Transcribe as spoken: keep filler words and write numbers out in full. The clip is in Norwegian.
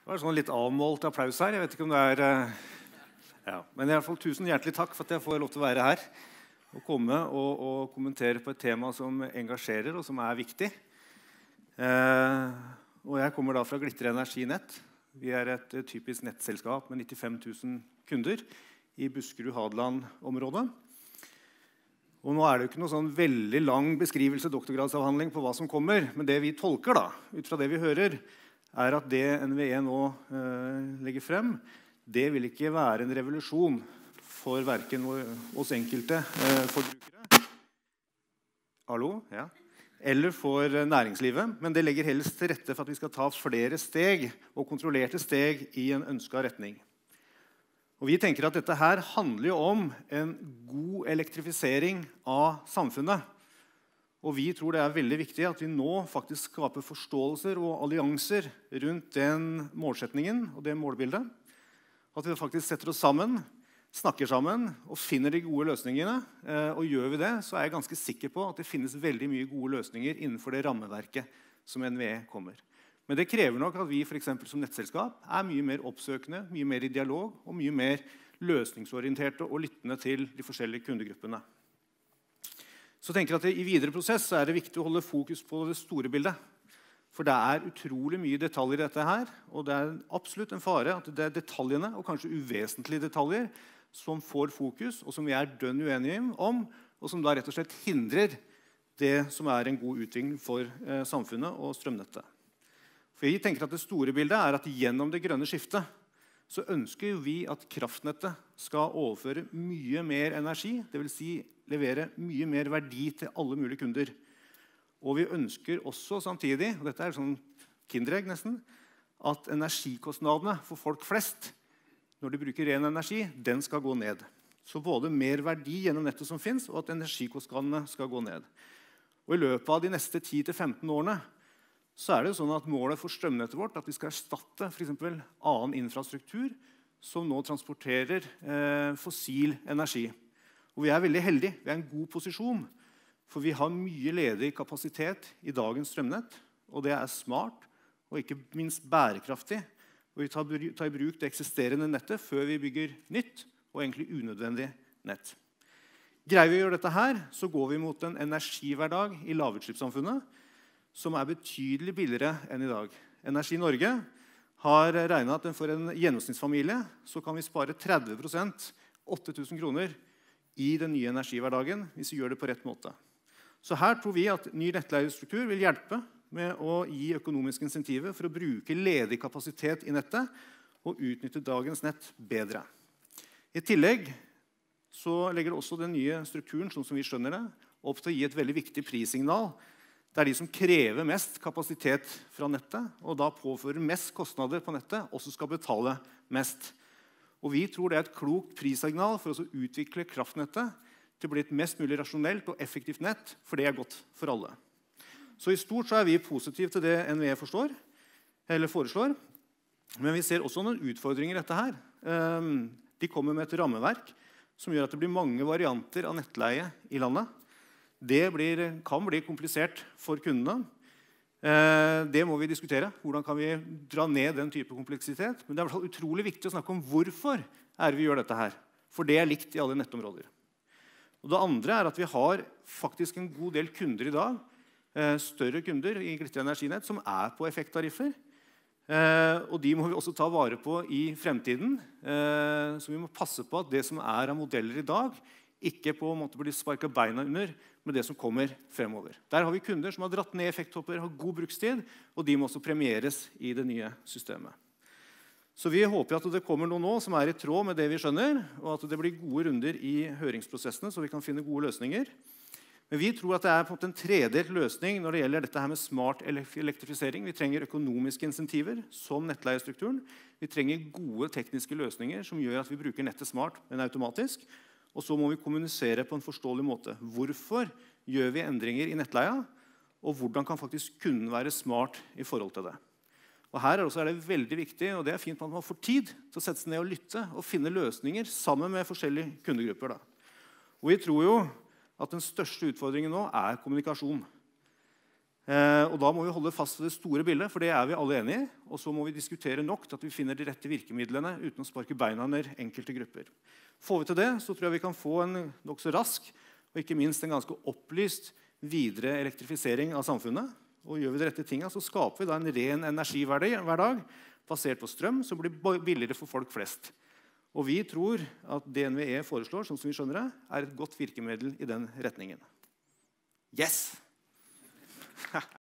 Det var sånn litt avmålt applaus her. Jeg vet ikke om det er... Ja. Men i hvert fall tusen hjertelig takk for at jeg får lov til å være her og komme og, og kommentere på et tema som engasjerer og som er viktig. Eh, og jeg kommer da fra Glitre Energinett. Vi er et typisk nettselskap med nittifem tusen kunder i Buskerud-Hadeland-området. Og nå er det jo ikke noe sånn veldig lang beskrivelse, doktorgradsavhandling på hva som kommer, men det vi tolker da, ut fra det vi hører, er at det N V E nå eh, legger frem, det vil ikke være en revolusjon for hverken oss enkelte eh, forbrukere, hallo, ja, eller for næringslivet, men det legger helst til rette for at vi skal ta flere steg og kontrollerte steg i en ønsket retning. Og vi tenker at dette her handler jo om en god elektrifisering av samfunnet. Og vi tror det er veldig viktig at vi nå faktisk skaper forståelser og allianser rundt den målsetningen og det målbildet. At vi faktisk setter oss sammen, snakker sammen og finner de gode løsningene. Og gjør vi det, så er jeg ganske sikker på at det finnes veldig mye gode løsninger innenfor det rammeverket som N V E kommer. Men det krever nok at vi for eksempel som nettselskap er mye mer oppsøkende, mye mer i dialog og mye mer løsningsorienterte og lyttende til de forskjellige kundegruppene. Så tenker jeg at i videre prosess så er det viktig å holde fokus på det store bildet. For det er utrolig mye detaljer i dette her, og det er absolutt en fare at det er detaljene, og kanskje uvesentlige detaljer, som får fokus, og som vi er dønn uenige om, og som da rett og slett hindrer det som er en god utvikling for eh, samfunnet og strømnettet. For jeg tenker at det store bildet er at gjennom det grønne skiftet så ønsker vi at kraftnettet skal overføre mye mer energi, det vil si levere mye mer verdi til alle mulige kunder. Og vi ønsker også samtidig, og dette er sånn kinderegg nesten, at energikostnadene for folk flest, når de bruker ren energi, den skal gå ned. Så både mer verdi gjennom nettet som finnes, og at energikostnadene skal gå ned. Og i løpet av de neste ti til femten årene, så er det jo sånn at målet for strømnettet vårt at vi skal erstatte for eksempel annen infrastruktur som nå transporterer eh, fossil energi. Og vi er veldig heldige, vi er i en god posisjon, for vi har mye ledig kapasitet i dagens strømnett, og det er smart og ikke minst bærekraftig. Og vi tar, tar i bruk det eksisterende nettet før vi bygger nytt og egentlig unødvendig nett. Greier vi å gjøre dette her, så går vi mot en energihverdag i lavutslippssamfunnet, som er betydelig billigere enn i dag. Energi Norge har regnet at for en gjennomsnittsfamilie så kan vi spare tretti prosent, åtte tusen kroner, i den nye energihverdagen hvis vi gjør det på rett måte. Så her tror vi at ny nettleiestruktur vil hjelpe med å gi økonomiske insentiver for å bruke ledig kapasitet i nettet og utnytte dagens nett bedre. I tillegg så legger også den nye strukturen, sånn som vi skjønner det, opp til å gi et veldig viktig prissignal. Det er de som krever mest kapasitet fra nettet, og da påfører mest kostnader på nettet, også skal betale mest. Og vi tror det er et klokt prissignal for å utvikle kraftnettet til å bli et mest mulig rasjonelt og effektivt nett, for det er godt for alle. Så i stort så er vi positive til det N V E forstår, eller foreslår, men vi ser også noen utfordringer i dette her. De kommer med et rammeverk som gjør at det blir mange varianter av nettleie i landet. Det blir, kan bli komplisert for kundene. Det må vi diskutere. Hvordan kan vi dra ned den type kompleksitet? Men det er i hvert fall utrolig viktig å snakke om hvorfor er vi gjør dette her. For det er likt i alle nettområder. Og det andre er at vi har faktisk en god del kunder i dag, større kunder i Glitre Energinett, som er på effekttariffer. Og de må vi også ta vare på i fremtiden. Så vi må passe på at det som er av modeller i dag, ikke på en måte blir sparket beina under med det som kommer fremover. Der har vi kunder som har dratt ned effekthopper, har god brukstid, og de må også premieres i det nye systemet. Så vi håper at det kommer noe nå som er i tråd med det vi skjønner, og at det blir gode runder i høringsprosessene, så vi kan finne gode løsninger. Men vi tror at det er på en måte en tredelt løsning når det gjelder dette her med smart elektrifisering. Vi trenger økonomiske insentiver, som nettleiestrukturen. Vi trenger gode tekniske løsninger som gjør at vi bruker nettet smart, men automatisk. Og så må vi kommunisere på en forståelig måte. Hvorfor gjør vi endringer i nettleia, og hvordan kan faktisk kunden være smart i forhold til det? Og her er, også er det veldig viktig, og det er fint at man får tid til å sette seg ned og lytte og finne løsninger sammen med forskjellige kundegrupper. Da. Og vi tror jo at den største utfordringen nå er kommunikasjon. Eh, og da må vi holde fast ved det store bildet, for det er vi alle enige i. Og så må vi diskutere nok til at vi finner de rette virkemidlene uten å sparke beina ned enkelte grupper. Får vi til det, så tror jeg vi kan få en nok så rask, og ikke minst en ganske opplyst videre elektrifisering av samfunnet. Og gjør vi de rette tingene, så skaper vi da en ren energihverdag basert på strøm, som blir billigere for folk flest. Og vi tror at D N V E foreslår, sånn som vi skjønner det, er et godt virkemiddel i den retningen. Yes!